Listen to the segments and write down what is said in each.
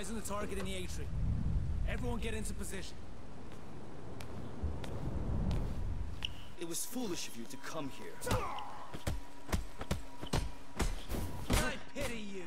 Eyes on the target in the atrium. Everyone get into position. It was foolish of you to come here. I pity you.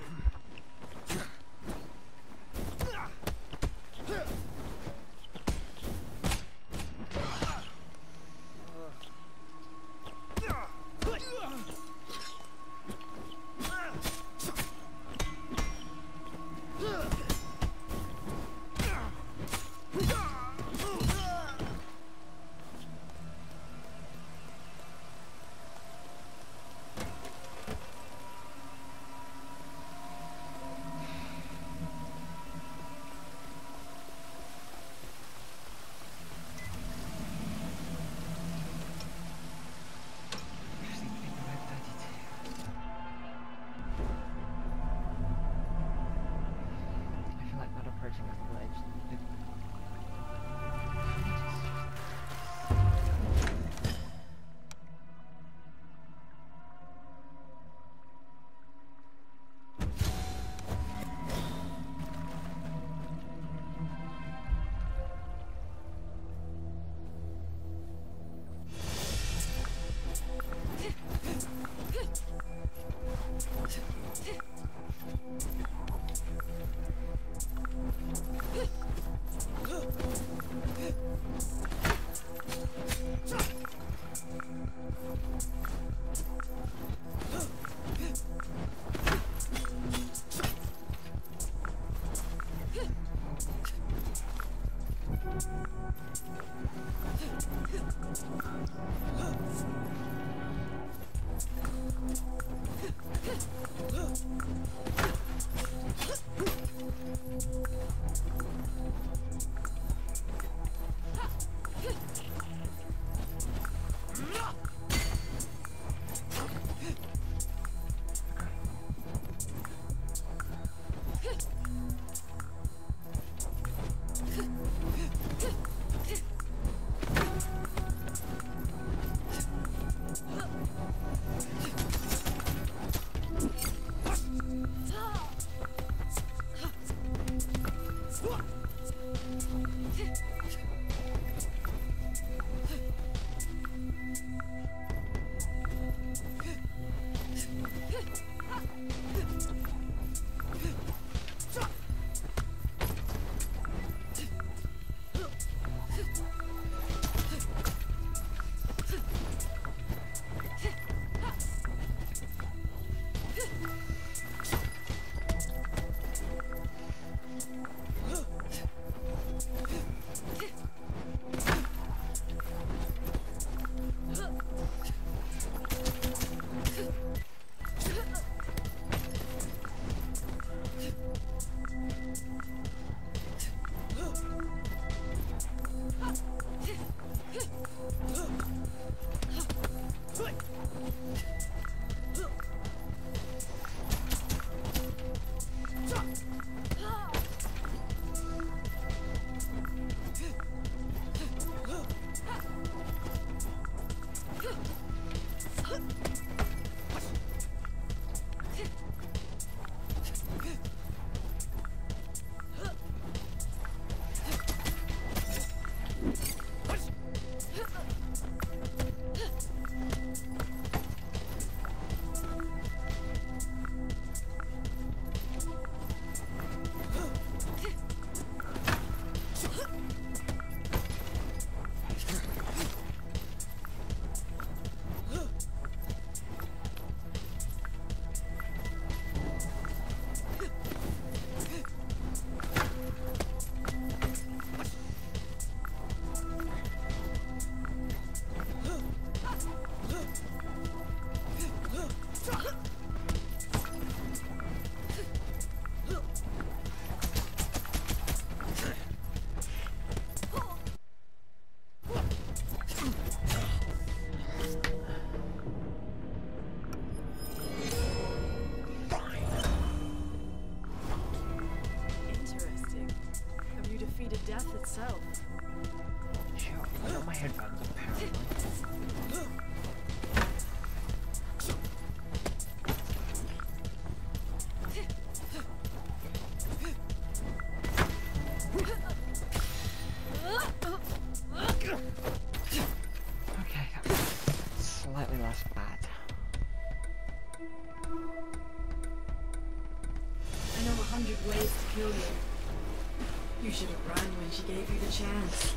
cheap ways to kill you. You should have run when she gave you the chance.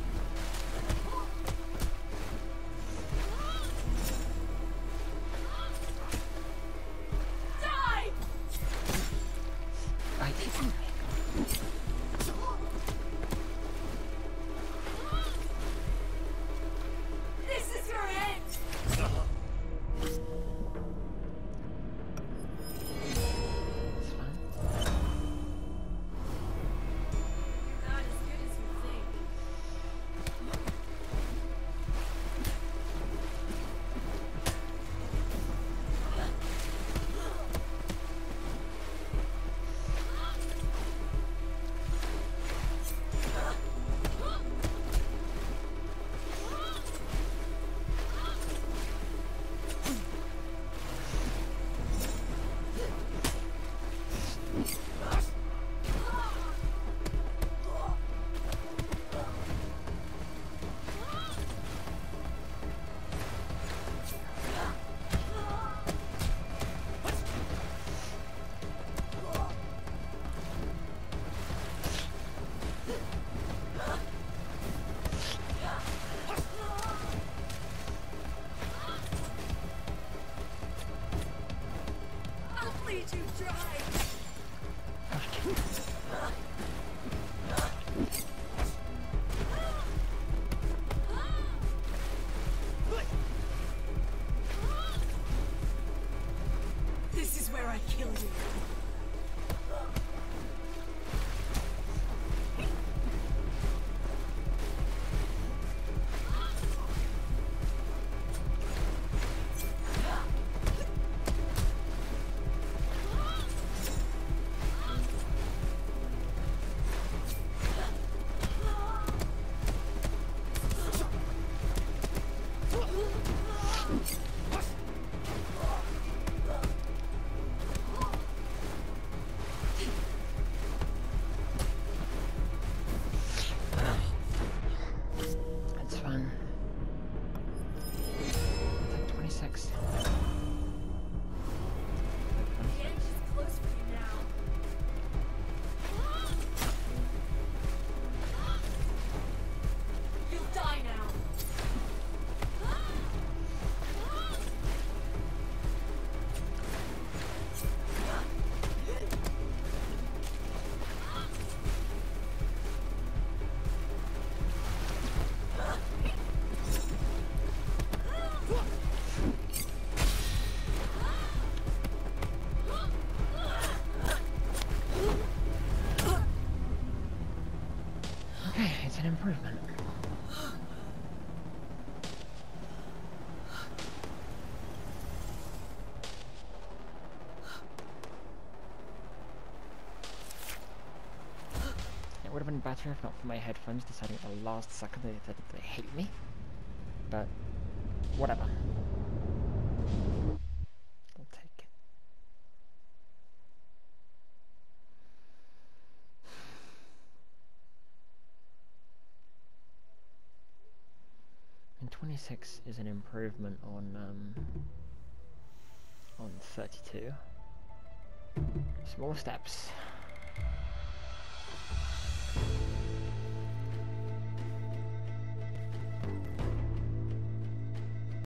Die! I didn't. This is your end! It's fine. You're not as good as you think. I'll bleed you dry! This is where I kill you. It's fun. Like 26. The end is close for you now. You'll die now. Okay, it's an improvement. It would have been better if not for my headphones deciding at the last second that they hate me. But, whatever. I'll take it. And 26 is an improvement on 32. Small steps.